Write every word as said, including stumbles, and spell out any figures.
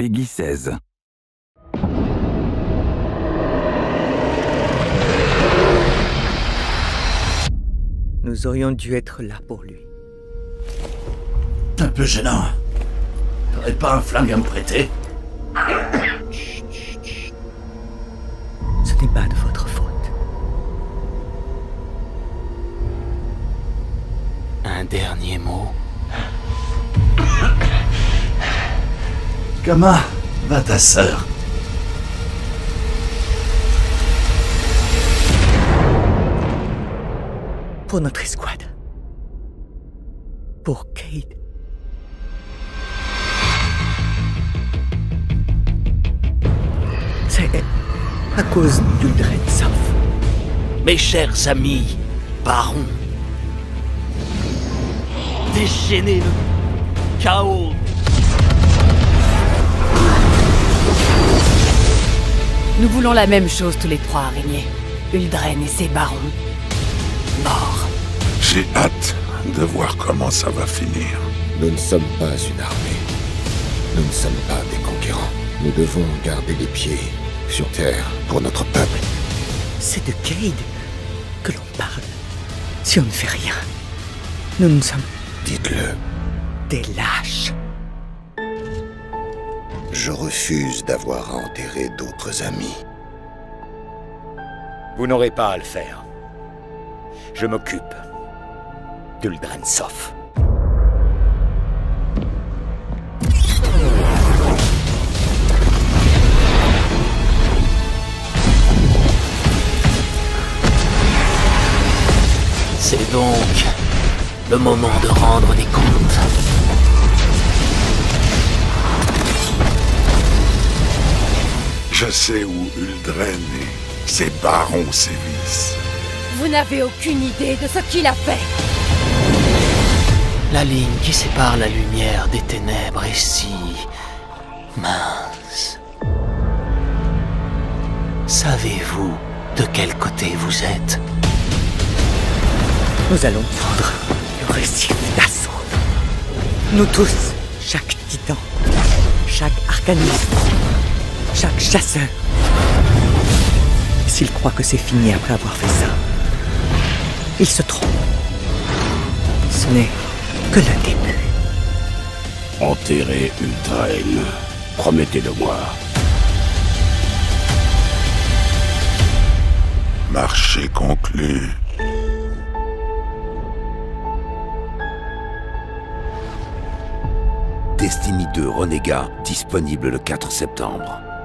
Peggy seize. Nous aurions dû être là pour lui. Un peu gênant. T'aurais pas un flingue à me prêter? Chut, chut, chut. Ce n'est pas de votre faute. Un dernier mot. Comment va ta sœur? Pour notre escouade. Pour Cayde. C'est à cause d'Uldren Soph. Mes chers amis, barons, déchaînez le chaos. Nous voulons la même chose tous les trois, araignée. Uldren et ses barons. Morts. J'ai hâte de voir comment ça va finir. Nous ne sommes pas une armée. Nous ne sommes pas des conquérants. Nous devons garder les pieds sur terre pour notre peuple. C'est de Cayde que l'on parle. Si on ne fait rien, nous ne sommes... Dites-le. Des lâches. Je refuse d'avoir à enterrer d'autres amis. Vous n'aurez pas à le faire. Je m'occupe d'Uldren Soph. C'est donc le moment de rendre des comptes. Je sais où Uldren et ses barons sévissent. Vous n'avez aucune idée de ce qu'il a fait. La ligne qui sépare la lumière des ténèbres est si mince. Savez-vous de quel côté vous êtes? Nous allons prendre le récif d'assaut. Nous tous, chaque titan, chaque arcaniste, chaque chasseur. S'ils croient que c'est fini après avoir fait ça, ils se trompent. Ce n'est que le début. Enterrez Uldren. Promettez-le-moi. Marché conclu. Destiny deux Renégat, disponible le quatre septembre.